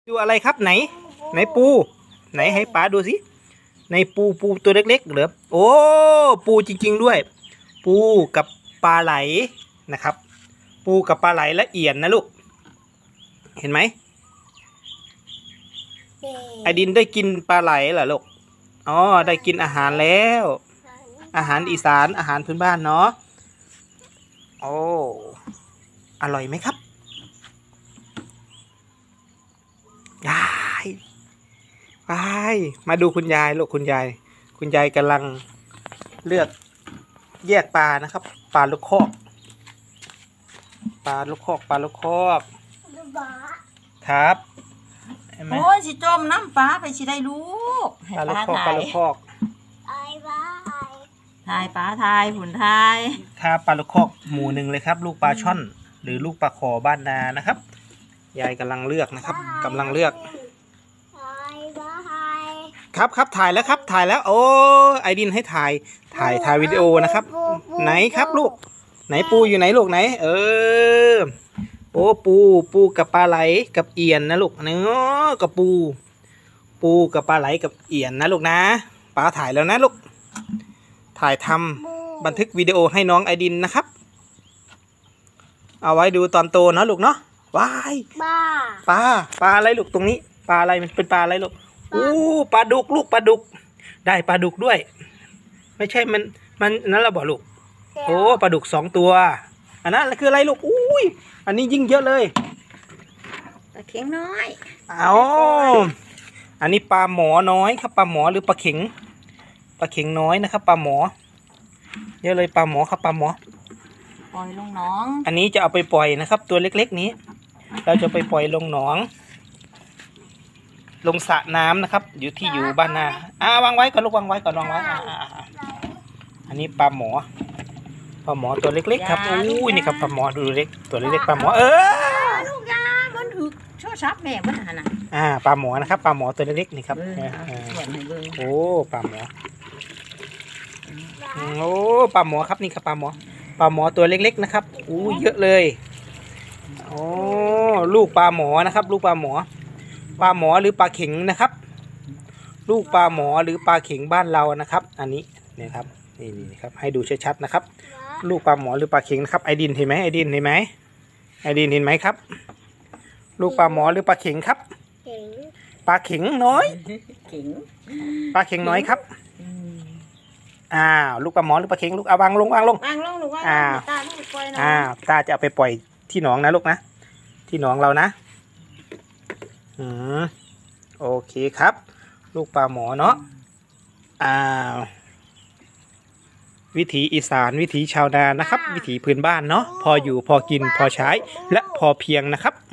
ดูอะไรครับไหนปูไหนให้ป๋าดูสิในปูตัวเล็กๆเหรอโอ้ปูจริงๆด้วยปูกับปลาไหลนะครับปูกับปลาไหลและเอียนนะลูกเห็นไหมไอดินได้กินปลาไหลเหรอลูกอ๋อได้กินอาหารแล้วอาหารอีสานอาหารพื้นบ้านเนาะโอ้อร่อยไหมครับยายมาดูคุณยายลูกคุณยายกำลังเลือกแยกปลานะครับปลาลูกคอกครับโอ้ยสิจมน้ำปลาไปสิได้ลูกปลาลูกคอกทายปลาทายหุ่นทายครับปลาลูกคอกหมู่หนึ่งเลยครับลูกปลาช่อนหรือลูกปลาขอบ้านนานะครับยายกำลังเลือกนะครับกำลังเลือกครับถ่ายแล้วโอ้ไอดินให้ถ่ายวิดีโอนะครับไหนครับลูกไหนปูอยู่ไหนลูกไหนโอ้ปูกับปลาไหลกับเอียนนะลูกเนื้อกับปูกับปลาไหลกับเอียนนะลูกนะป้าถ่ายแล้วนะลูกถ่ายทำบันทึกวิดีโอให้น้องไอดินนะครับเอาไว้ดูตอนโตนะลูกเนาะว้ายปลาอะไรลูกตรงนี้ปลาอะไรมันเป็นปลาอะไรลูกปลาดุกลูกปลาดุกได้ปลาดุกด้วยไม่ใช่มันนั่นเราบอกลูกโอ้ปลาดุก2 ตัวอันนั้นคืออะไรลูกอุ้ยอันนี้ยิ่งเยอะเลยปลาเข็งน้อยอันนี้ปลาหมอน้อยครับปลาหมอหรือปลาเข็งน้อยนะครับปลาหมอเยอะเลยปลาหมอครับปลาหมอปล่อยลงหนองอันนี้จะเอาไปปล่อยนะครับตัวเล็กๆนี้เราจะไปปล่อยลงหนองลงสระน้ำนะครับอยู่บ้านนาวางไว้ก่อนลูกวางไว้อันนี้ปลาหมอตัวเล็กๆครับอุ้ยนี่ครับปลาหมอดูเล็กตัวเล็กปลาหมอลูกยามันถึกช่อชับแม่มันหันปลาหมอนะครับปลาหมอตัวเล็กๆนี่ครับโอ้ปลาหมอโอ้ปลาหมอครับนี่ครับปลาหมอตัวเล็กๆนะครับอู้เยอะเลยโอ้ลูกปลาหมอนะครับลูกปลาหมอหรือปลาเข็งนะครับลูกปลาหมอหรือปลาเข็งบ้านเรานะครับอันนี้เนี่ยครับนี่ครับให้ดูชัดๆนะครับลูกปลาหมอหรือปลาเข็งนะครับไอดินเห็นไหมครับลูกปลาหมอหรือปลาเข็งครับปลาเข็งน้อยปลาเข็งน้อยครับลูกปลาหมอหรือปลาเข็งลูกวางลงตาจะเอาไปปล่อยที่หนองนะลูกนะที่หนองเรานะโอเคครับลูกปลาหมอเนาะวิถีอีสานวิถีชาวนานะครับวิถีพื้นบ้านเนาะพออยู่พอกินพอใช้และพอเพียงนะครับ